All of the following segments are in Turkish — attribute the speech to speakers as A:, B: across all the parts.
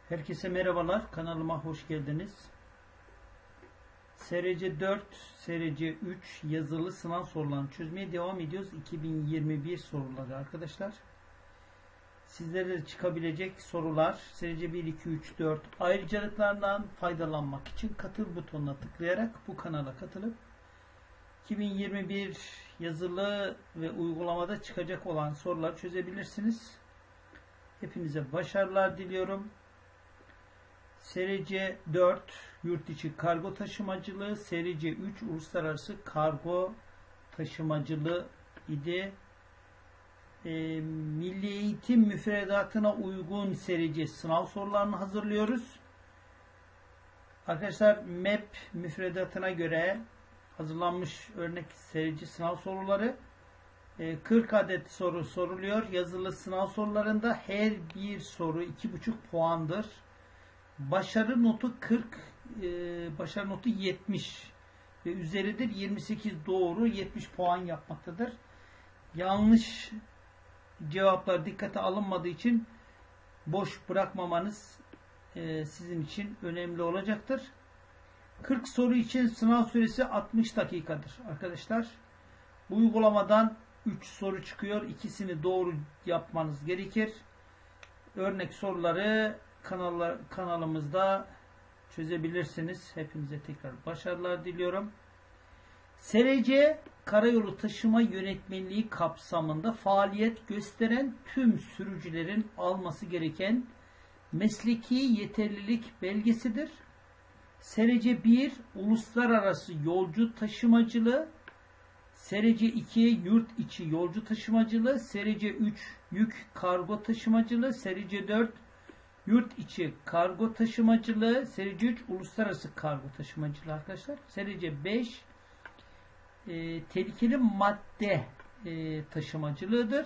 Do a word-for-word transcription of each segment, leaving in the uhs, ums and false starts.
A: Herkese merhabalar. Kanalıma hoş geldiniz. S R C dört, S R C üç yazılı sınav sorularını çözmeye devam ediyoruz. iki bin yirmi bir soruları arkadaşlar. Sizlere de çıkabilecek sorular S R C bir, iki, üç, dört ayrıcalıklarından faydalanmak için katıl butonuna tıklayarak bu kanala katılıp iki bin yirmi bir yazılı ve uygulamada çıkacak olan soruları çözebilirsiniz. Hepinize başarılar diliyorum. S R C dört yurt içi kargo taşımacılığı, S R C üç uluslararası kargo taşımacılığı idi. E, Milli Eğitim müfredatına uygun S R C sınav sorularını hazırlıyoruz. Arkadaşlar M E P müfredatına göre hazırlanmış örnek S R C sınav soruları e, kırk adet soru soruluyor. Yazılı sınav sorularında her bir soru iki buçuk puandır. Başarı notu kırk, e, başarı notu yetmiş ve üzeridir. yirmi sekiz doğru, yetmiş puan yapmaktadır. Yanlış cevaplar dikkate alınmadığı için boş bırakmamanız e, sizin için önemli olacaktır. kırk soru için sınav süresi altmış dakikadır arkadaşlar. Bu uygulamadan üç soru çıkıyor. İkisini doğru yapmanız gerekir. Örnek soruları Kanallar, kanalımızda çözebilirsiniz. Hepinize tekrar başarılar diliyorum. S R C Karayolu Taşıma Yönetmenliği kapsamında faaliyet gösteren tüm sürücülerin alması gereken mesleki yeterlilik belgesidir. S R C bir uluslararası yolcu taşımacılığı, S R C iki yurt içi yolcu taşımacılığı, S R C üç yük kargo taşımacılığı, S R C dört yurt içi kargo taşımacılığı, S R C üç uluslararası kargo taşımacılığı arkadaşlar. S R C beş e, tehlikeli madde e, taşımacılığıdır.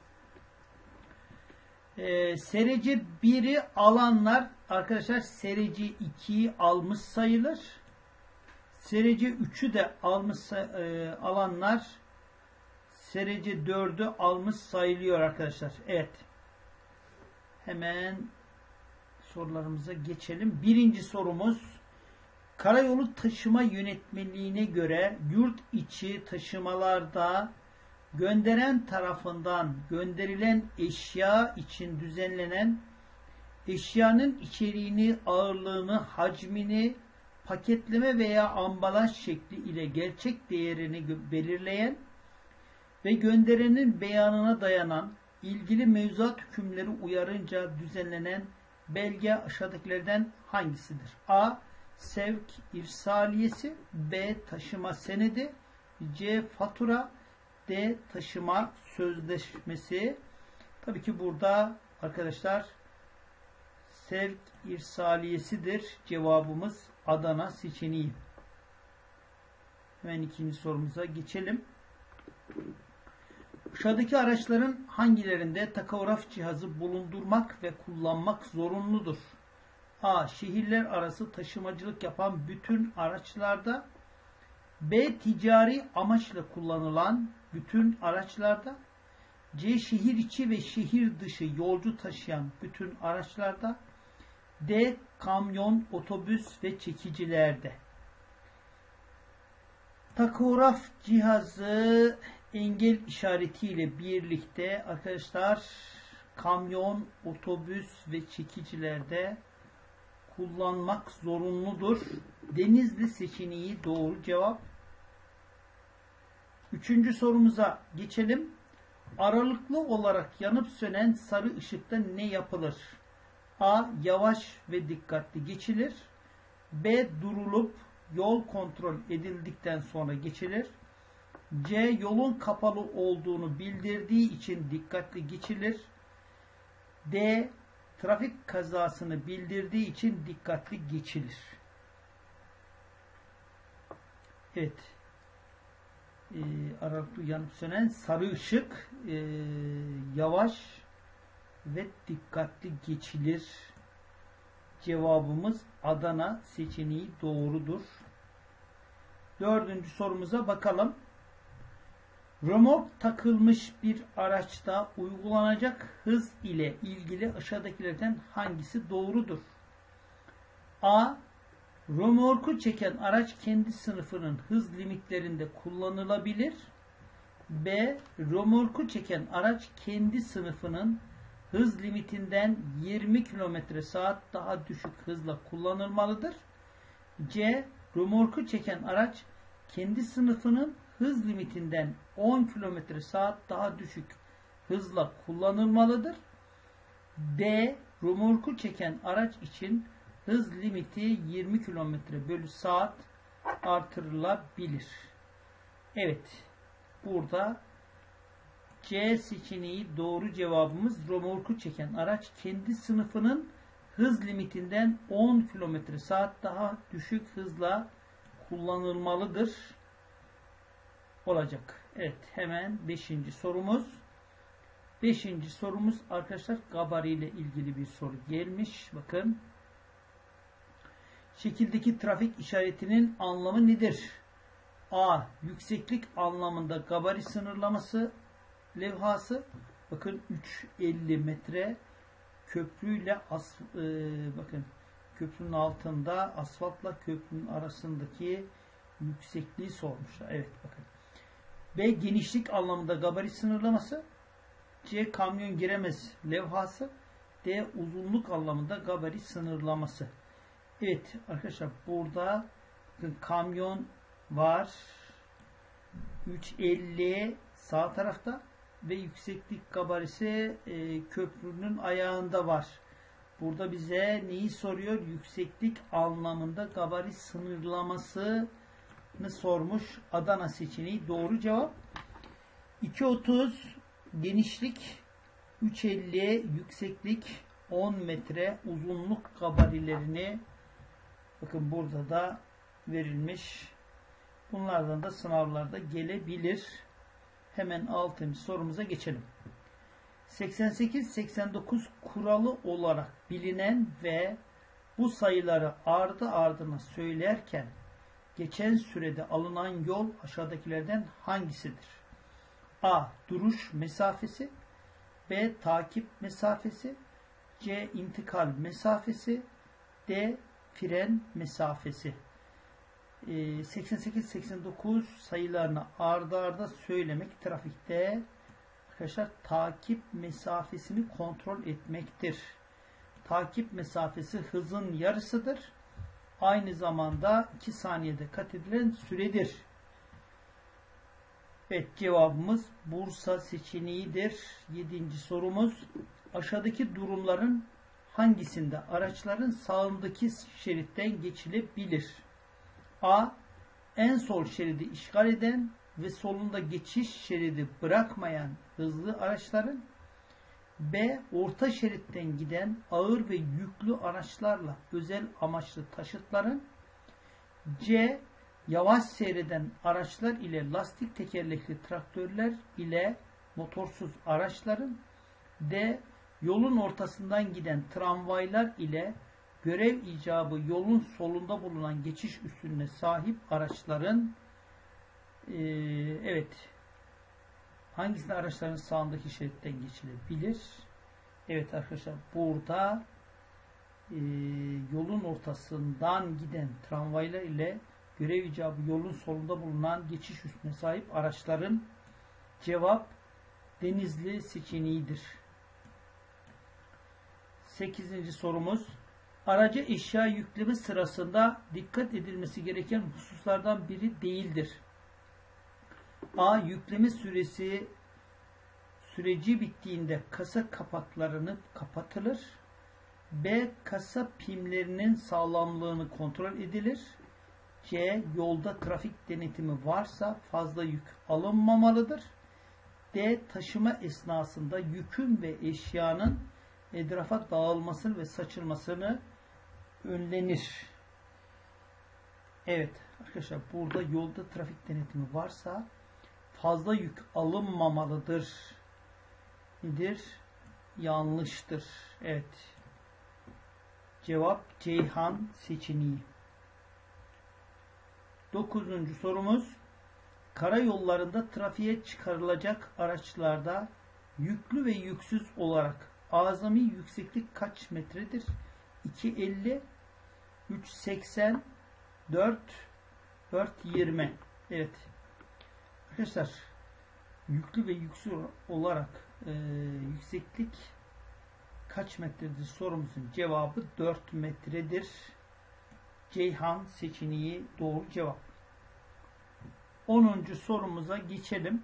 A: E, S R C biri alanlar arkadaşlar S R C ikiyi almış sayılır. S R C üçü de almış e, alanlar S R C dördü almış sayılıyor arkadaşlar. Evet. Hemen sorularımıza geçelim. Birinci sorumuz, karayolu taşıma yönetmeliğine göre yurt içi taşımalarda gönderen tarafından gönderilen eşya için düzenlenen eşyanın içeriğini, ağırlığını, hacmini, paketleme veya ambalaj şekli ile gerçek değerini belirleyen ve gönderenin beyanına dayanan ilgili mevzuat hükümleri uyarınca düzenlenen belge aşağıdakilerden hangisidir? A. Sevk irsaliyesi, B. Taşıma senedi, C. Fatura, D. Taşıma sözleşmesi. Tabii ki burada arkadaşlar sevk irsaliyesidir. Cevabımız Adana seçeneği. Hemen ikinci sorumuza geçelim. Aşağıdaki araçların hangilerinde takograf cihazı bulundurmak ve kullanmak zorunludur? A. Şehirler arası taşımacılık yapan bütün araçlarda, B. Ticari amaçla kullanılan bütün araçlarda, C. Şehir içi ve şehir dışı yolcu taşıyan bütün araçlarda, D. Kamyon, otobüs ve çekicilerde. Takograf cihazı engel işaretiyle birlikte arkadaşlar kamyon, otobüs ve çekicilerde kullanmak zorunludur. Denizli seçeneği doğru cevap. Üçüncü sorumuza geçelim. Aralıklı olarak yanıp sönen sarı ışıkta ne yapılır? A. Yavaş ve dikkatli geçilir. B. Durulup yol kontrol edildikten sonra geçilir. C. Yolun kapalı olduğunu bildirdiği için dikkatli geçilir. D. Trafik kazasını bildirdiği için dikkatli geçilir. Evet. Ee, aralıklı yanıp sönen sarı ışık e, yavaş ve dikkatli geçilir. Cevabımız Adana seçeneği doğrudur. Dördüncü sorumuza bakalım. Römork takılmış bir araçta uygulanacak hız ile ilgili aşağıdakilerden hangisi doğrudur? A. Römorku çeken araç kendi sınıfının hız limitlerinde kullanılabilir. B. Römorku çeken araç kendi sınıfının hız limitinden yirmi kilometre saat daha düşük hızla kullanılmalıdır. C. Römorku çeken araç kendi sınıfının hız limitinden on kilometre saat daha düşük hızla kullanılmalıdır. D. Römorku çeken araç için hız limiti yirmi kilometre bölü saat artırılabilir. Evet. Burada C seçeneği doğru cevabımız. Römorku çeken araç kendi sınıfının hız limitinden on kilometre saat daha düşük hızla kullanılmalıdır olacak. Evet, hemen beşinci sorumuz. beşinci sorumuz arkadaşlar gabari ile ilgili bir soru gelmiş. Bakın. Şekildeki trafik işaretinin anlamı nedir? A. Yükseklik anlamında gabari sınırlaması levhası. Bakın üç yüz elli metre köprüyle as, e, bakın köprünün altında asfaltla köprünün arasındaki yüksekliği sormuşlar. Evet bakın. B. Genişlik anlamında gabari sınırlaması. C. Kamyon giremez levhası. D. Uzunluk anlamında gabari sınırlaması. Evet arkadaşlar burada bakın, kamyon var. üç yüz elli sağ tarafta ve yükseklik gabarisi e, köprünün ayağında var. Burada bize neyi soruyor? Yükseklik anlamında gabari sınırlamasını sormuş. Adana seçeneği doğru cevap. iki yüz otuz genişlik, üç yüz elli yükseklik, on metre uzunluk gabarilerini bakın burada da verilmiş. Bunlardan da sınavlarda gelebilir. Hemen altıncı sorumuza geçelim. seksen sekiz seksen dokuz kuralı olarak bilinen ve bu sayıları ardı ardına söylerken geçen sürede alınan yol aşağıdakilerden hangisidir? A. Duruş mesafesi. B. Takip mesafesi. C. İntikal mesafesi. D. Fren mesafesi. seksen sekiz seksen dokuz sayılarını ardı arda söylemek trafikte arkadaşlar takip mesafesini kontrol etmektir. Takip mesafesi hızın yarısıdır. Aynı zamanda iki saniyede kat edilen süredir. Evet cevabımız Bursa seçeneğidir. yedinci sorumuz. Aşağıdaki durumların hangisinde araçların sağındaki şeritten geçilebilir? A. En sol şeridi işgal eden ve solunda geçiş şeridi bırakmayan hızlı araçların. B. Orta şeritten giden ağır ve yüklü araçlarla özel amaçlı taşıtların. C. Yavaş seyreden araçlar ile lastik tekerlekli traktörler ile motorsuz araçların. D. Yolun ortasından giden tramvaylar ile görev icabı yolun solunda bulunan geçiş üstüne sahip araçların e, evet hangisinde araçların sağındaki şeritten geçilebilir? Evet arkadaşlar burada e, yolun ortasından giden tramvaylar ile görev icabı yolun solunda bulunan geçiş üstüne sahip araçların cevap Denizli seçeneğidir. sekizinci sorumuz. Araca eşya yükleme sırasında dikkat edilmesi gereken hususlardan biri değildir. A. Yükleme süresi süreci bittiğinde kasa kapaklarını kapatılır. B. Kasa pimlerinin sağlamlığını kontrol edilir. C. Yolda trafik denetimi varsa fazla yük alınmamalıdır. D. Taşıma esnasında yükün ve eşyanın etrafa dağılmasını ve saçılmasını önlenir. Evet arkadaşlar burada yolda trafik denetimi varsa fazla yük alınmamalıdır. Nedir? Yanlıştır. Evet. Cevap Ceyhan seçeneği. Dokuzuncu sorumuz. Karayollarında trafiğe çıkarılacak araçlarda yüklü ve yüksüz olarak azami yükseklik kaç metredir? iki yüz elli, üç yüz seksen, dört, dört yüz yirmi. Evet. Arkadaşlar, yüklü ve yüksüz olarak e, yükseklik kaç metredir sorumuzun cevabı dört metredir. Ceyhan seçeneği doğru cevap. onuncu sorumuza geçelim.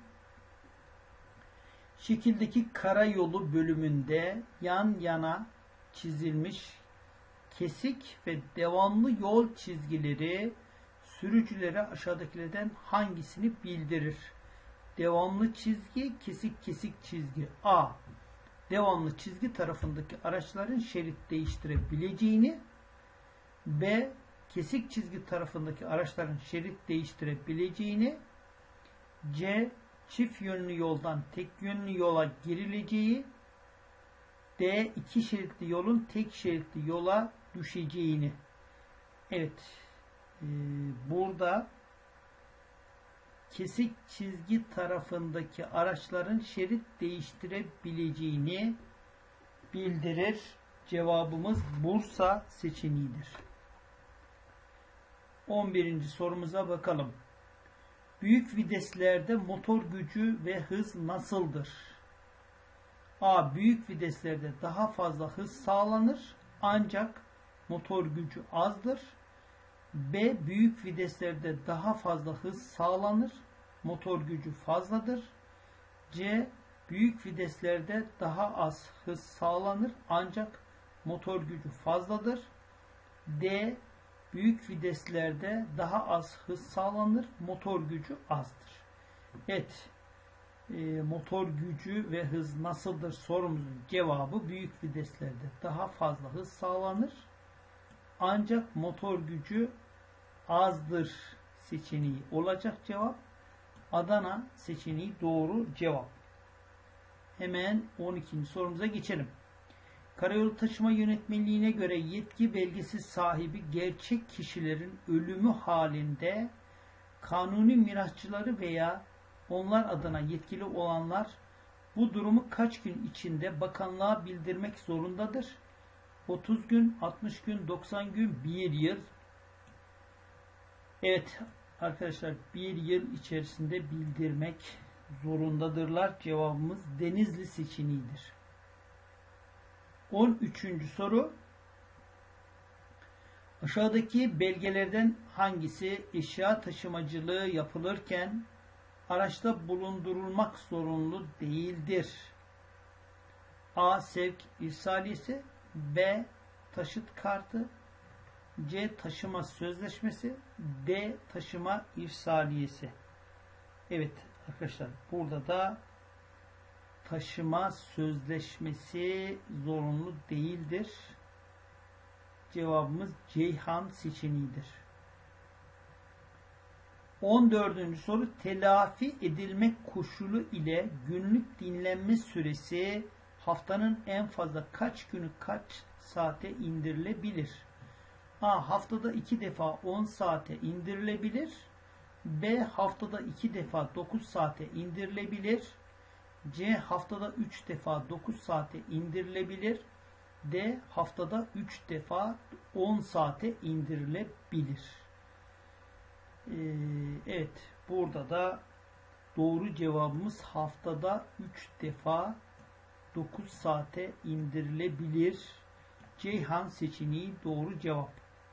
A: Şekildeki karayolu bölümünde yan yana çizilmiş kesik ve devamlı yol çizgileri sürücülere aşağıdakilerden hangisini bildirir? Devamlı çizgi, kesik kesik çizgi. A. Devamlı çizgi tarafındaki araçların şerit değiştirebileceğini. B. Kesik çizgi tarafındaki araçların şerit değiştirebileceğini. C. Çift yönlü yoldan tek yönlü yola girileceği. D. İki şeritli yolun tek şeritli yola düşeceğini. Evet. Ee, burada kesik çizgi tarafındaki araçların şerit değiştirebileceğini bildirir. Cevabımız Bursa seçeneğidir. on birinci sorumuza bakalım. Büyük viteslerde motor gücü ve hız nasıldır? A. Büyük viteslerde daha fazla hız sağlanır ancak motor gücü azdır. B. Büyük viteslerde daha fazla hız sağlanır, motor gücü fazladır. C. Büyük viteslerde daha az hız sağlanır ancak motor gücü fazladır. D. Büyük viteslerde daha az hız sağlanır, motor gücü azdır. Evet, e, motor gücü ve hız nasıldır sorumuzun cevabı büyük viteslerde daha fazla hız sağlanır ancak motor gücü azdır seçeneği olacak cevap. Adana seçeneği doğru cevap. Hemen on ikinci sorumuza geçelim. Karayolu Taşıma Yönetmeliğine göre yetki belgesi sahibi gerçek kişilerin ölümü halinde kanuni mirasçıları veya onlar adına yetkili olanlar bu durumu kaç gün içinde bakanlığa bildirmek zorundadır? otuz gün, altmış gün, doksan gün, bir yıl. Evet arkadaşlar, bir yıl içerisinde bildirmek zorundadırlar. Cevabımız Denizli seçeneğidir. on üçüncü soru. Aşağıdaki belgelerden hangisi eşya taşımacılığı yapılırken araçta bulundurulmak zorunlu değildir? A. Sevk irsaliyesi, B. Taşıt kartı, C. Taşıma sözleşmesi, D. Taşıma irsaliyesi. Evet arkadaşlar, burada da taşıma sözleşmesi zorunlu değildir. Cevabımız Ceyhan seçeneğidir. on dördüncü soru. Telafi edilmek koşulu ile günlük dinlenme süresi haftanın en fazla kaç günü kaç saate indirilebilir? A. Haftada iki defa on saate indirilebilir. B. Haftada iki defa dokuz saate indirilebilir. C. Haftada üç defa dokuz saate indirilebilir. D. Haftada üç defa on saate indirilebilir. Ee, evet. Burada da doğru cevabımız haftada üç defa dokuz saate indirilebilir. Ceyhan seçeneği doğru cevap.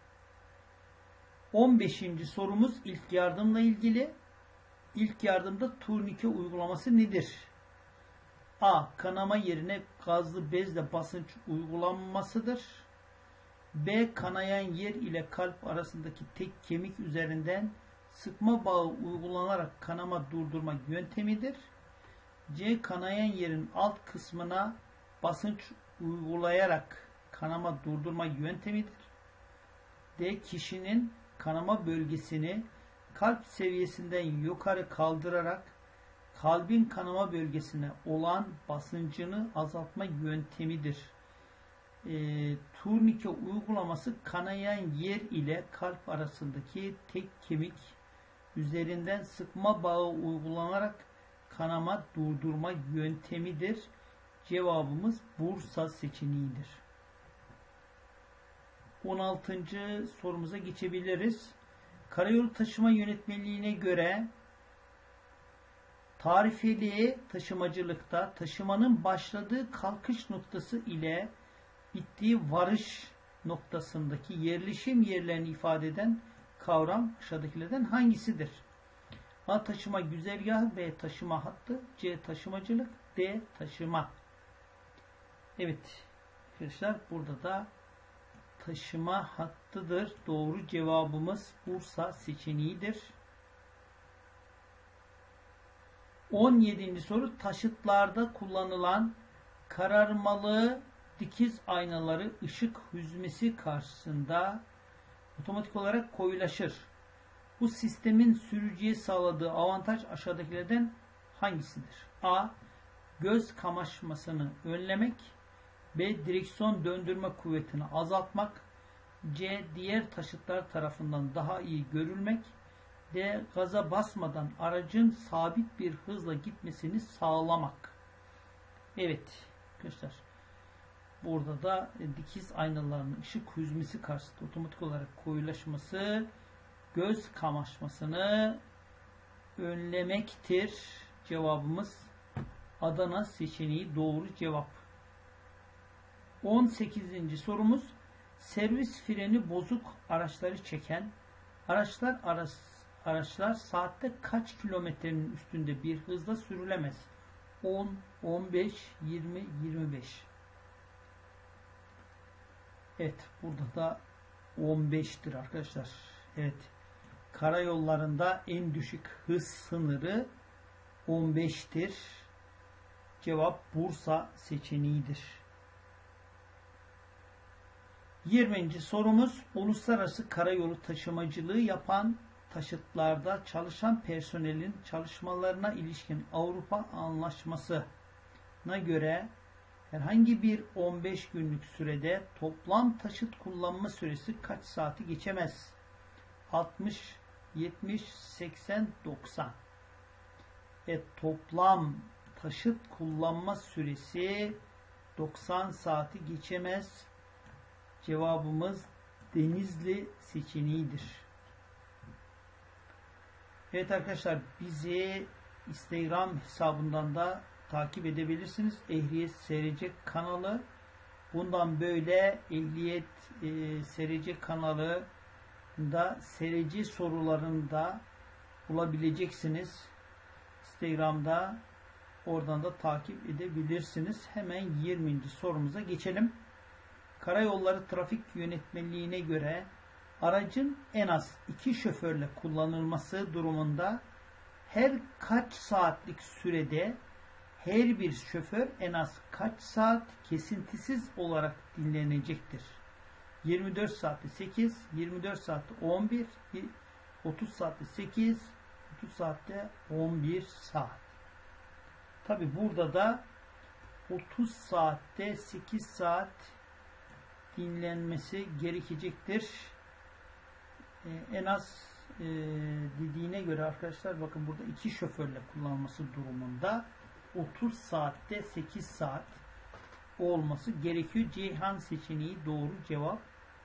A: on beşinci sorumuz ilk yardımla ilgili. İlk yardımda turnike uygulaması nedir? A. Kanama yerine gazlı bezle basınç uygulanmasıdır. B. Kanayan yer ile kalp arasındaki tek kemik üzerinden sıkma bağı uygulanarak kanama durdurma yöntemidir. C. Kanayan yerin alt kısmına basınç uygulayarak kanama durdurma yöntemidir. D. Kişinin kanama bölgesini kalp seviyesinden yukarı kaldırarak kalbin kanama bölgesine olan basıncını azaltma yöntemidir. E, turnike uygulaması kanayan yer ile kalp arasındaki tek kemik üzerinden sıkma bağı uygulanarak kanama durdurma yöntemidir. Cevabımız Bursa seçeneğidir. on altıncı sorumuza geçebiliriz. Karayolu taşıma yönetmeliğine göre tarifeli taşımacılıkta taşımanın başladığı kalkış noktası ile bittiği varış noktasındaki yerleşim yerlerini ifade eden kavram aşağıdakilerden hangisidir? A. Taşıma güzergahı, B. Taşıma hattı, C. Taşımacılık, D. Taşıma. Evet arkadaşlar, burada da taşıma hattıdır. Doğru cevabımız Bursa seçeneğidir. on yedinci soru. Taşıtlarda kullanılan kararmalı dikiz aynaları ışık hüzmesi karşısında otomatik olarak koyulaşır. Bu sistemin sürücüye sağladığı avantaj aşağıdakilerden hangisidir? A. Göz kamaşmasını önlemek, B. Direksiyon döndürme kuvvetini azaltmak, C. Diğer taşıtlar tarafından daha iyi görülmek, D. Gaza basmadan aracın sabit bir hızla gitmesini sağlamak. Evet arkadaşlar, burada da dikiz aynalarının ışık hüzmesi karşısında otomatik olarak koyulaşması göz kamaşmasını önlemektir. Cevabımız Adana seçeneği doğru cevap. on sekizinci sorumuz. Servis freni bozuk araçları çeken araçlar arası, araçlar saatte kaç kilometrenin üstünde bir hızla sürülemez? on, on beş, yirmi, yirmi beş. Evet, burada da on beştir arkadaşlar. Evet. Karayollarında en düşük hız sınırı on beştir. Cevap Bursa seçeneğidir. yirminci sorumuz. Uluslararası karayolu taşımacılığı yapan taşıtlarda çalışan personelin çalışmalarına ilişkin Avrupa Anlaşması'na göre herhangi bir on beş günlük sürede toplam taşıt kullanma süresi kaç saati geçemez? altmış, yetmiş, seksen, doksan. Evet, toplam taşıt kullanma süresi doksan saati geçemez. Cevabımız Denizli seçeneğidir. Evet arkadaşlar, bizi Instagram hesabından da takip edebilirsiniz. Ehliyet S R C kanalı. Bundan böyle Ehliyet e, S R C kanalı da S R C sorularını da bulabileceksiniz. Instagram'da, oradan da takip edebilirsiniz. Hemen yirminci sorumuza geçelim. Karayolları Trafik Yönetmeliğine göre aracın en az iki şoförle kullanılması durumunda her kaç saatlik sürede her bir şoför en az kaç saat kesintisiz olarak dinlenecektir? yirmi dört saatte sekiz, yirmi dört saatte on bir, otuz saatte sekiz, otuz saatte on bir saat. Tabi burada da otuz saatte sekiz saat dinlenmesi gerekecektir. Ee, en az e, dediğine göre arkadaşlar, bakın burada iki şoförle kullanması durumunda otuz saatte sekiz saat olması gerekiyor. Ceyhan seçeneği doğru cevap.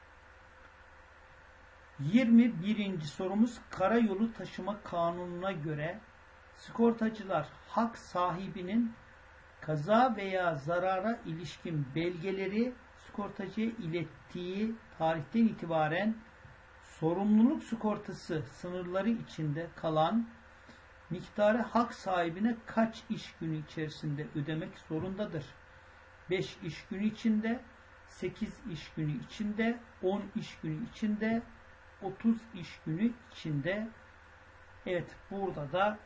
A: yirmi birinci sorumuz. Karayolu Taşıma Kanunu'na göre sigortacılar hak sahibinin kaza veya zarara ilişkin belgeleri sigortacıya ilettiği tarihten itibaren sorumluluk sigortası sınırları içinde kalan miktarı hak sahibine kaç iş günü içerisinde ödemek zorundadır? beş iş günü içinde, sekiz iş günü içinde, on iş günü içinde, otuz iş günü içinde. Evet, burada da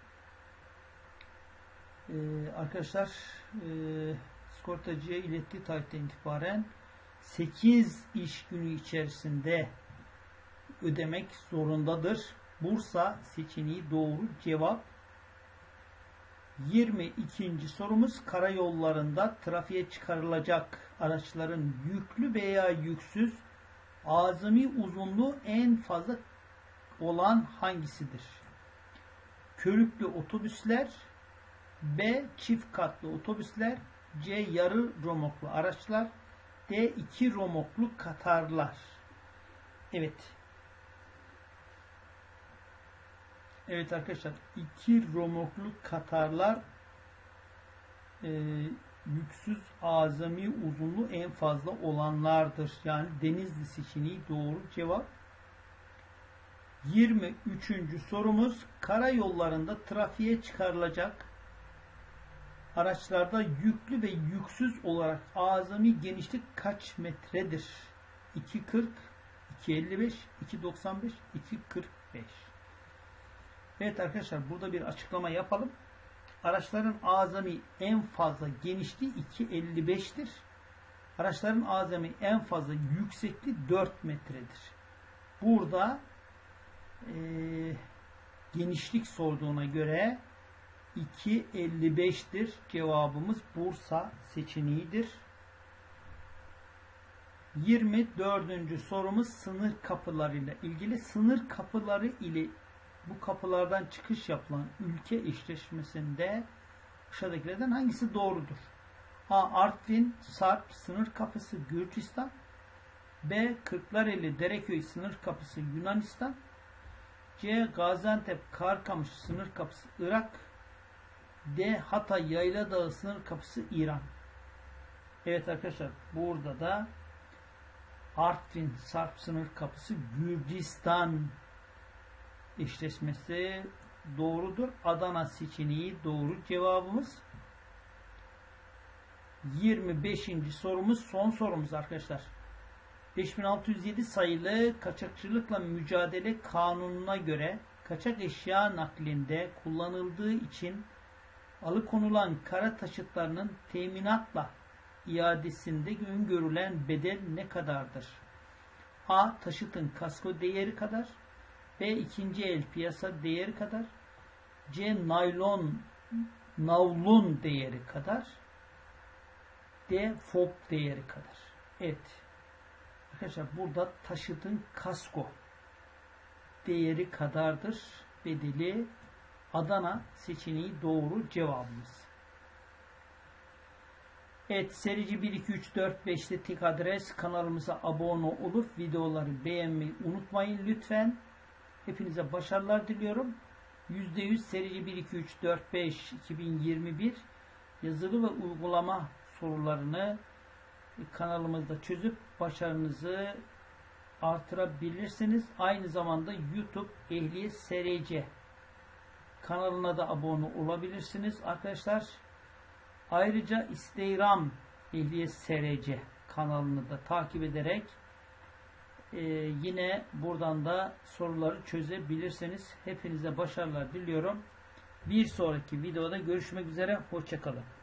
A: e, arkadaşlar e, sigortacıya ilettiği tarihten itibaren sekiz iş günü içerisinde ödemek zorundadır. Bursa seçeneği doğru cevap. yirmi ikinci sorumuz. Karayollarında trafiğe çıkarılacak araçların yüklü veya yüksüz azami uzunluğu en fazla olan hangisidir? körüklü otobüsler, B. Çift katlı otobüsler, C. Yarı romoklu araçlar, D. iki romoklu katarlar. Evet. Evet arkadaşlar, iki romoklu katarlar e, yüksüz azami uzunluğu en fazla olanlardır. Yani Denizli seçeneği doğru cevap. yirmi üçüncü sorumuz, karayollarında trafiğe çıkarılacak araçlarda yüklü ve yüksüz olarak azami genişlik kaç metredir? iki kırk, iki elli beş, iki doksan beş, iki kırk beş. Evet arkadaşlar, burada bir açıklama yapalım. Araçların azami en fazla genişliği iki elli beş'tir. Araçların azami en fazla yüksekliği dört metredir. Burada e, genişlik sorduğuna göre iki elli beş'tir. Cevabımız Bursa seçeneğidir. yirmi dördüncü sorumuz sınır kapılarıyla ilgili. Sınır kapıları ile bu kapılardan çıkış yapılan ülke eşleşmesinde aşağıdakilerden hangisi doğrudur? A. Artvin Sarp sınır kapısı Gürcistan, B. Kırklareli Dereköy sınır kapısı Yunanistan, C. Gaziantep Karkamış sınır kapısı Irak, D. Hatay Yayladağ sınır kapısı İran. Evet arkadaşlar, burada da Artvin Sarp sınır kapısı Gürcistan eşleşmesi doğrudur. Adana seçeneği doğru cevabımız. yirmi beşinci sorumuz son sorumuz arkadaşlar. beş bin altı yüz yedi sayılı kaçakçılıkla mücadele kanununa göre kaçak eşya naklinde kullanıldığı için alıkonulan kara taşıtlarının teminatla iadesinde öngörülen bedel ne kadardır? A. Taşıtın kasko değeri kadar, B. İkinci el piyasa değeri kadar, C. Naylon navlun değeri kadar, D. Fob değeri kadar. Evet. Arkadaşlar, burada taşıtın kasko değeri kadardır bedeli. Adana seçeneği doğru cevabımız. Evet, serici bir iki üç dört beş'te tek adres. Kanalımıza abone olup videoları beğenmeyi unutmayın lütfen. Hepinize başarılar diliyorum. yüzde yüz serici bir iki üç dört beş iki bin yirmi bir yazılı ve uygulama sorularını kanalımızda çözüp başarınızı artırabilirsiniz. Aynı zamanda YouTube Ehliyet S R C kanalına da abone olabilirsiniz arkadaşlar. Ayrıca Instagram Ehliyet S R C kanalını da takip ederek e, yine buradan da soruları çözebilirsiniz. Hepinize başarılar diliyorum. Bir sonraki videoda görüşmek üzere. Hoşça kalın.